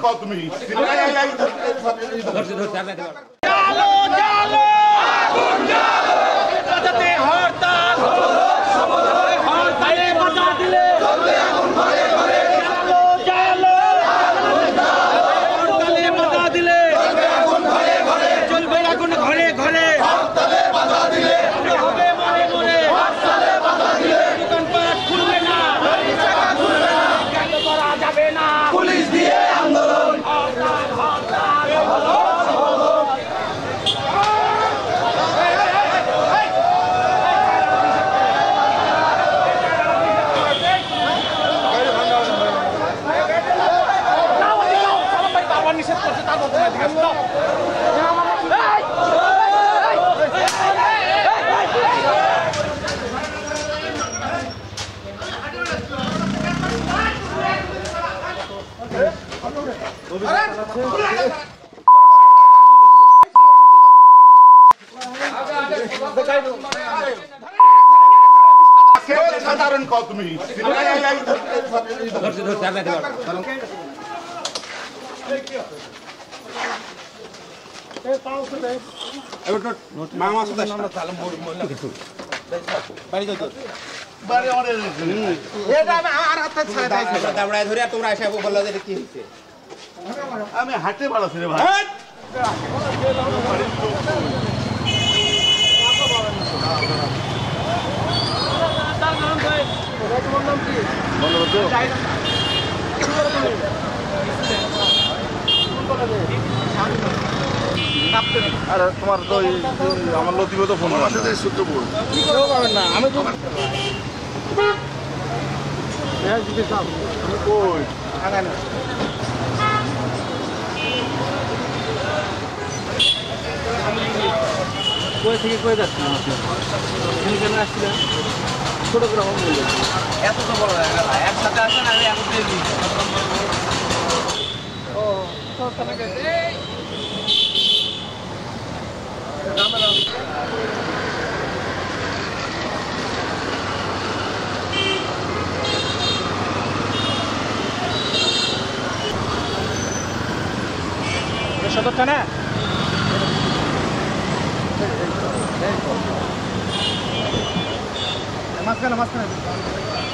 কও তুমি সাধারণ কও তুমি আমি হাটে বাড়াচ্ছি রে ভাই আরে তোমার তো আমার লতিবে তো ফোন আছে সূত্র পাবেন না আমি তো কই কই থেকে কই যাচ্ছেন কেন আসছিলেন ছোট করে এত তো বড় হয়ে গেল একসাথে আসেন আমি এখন দিয়ে দিই ও সদর থানা মাঝখানে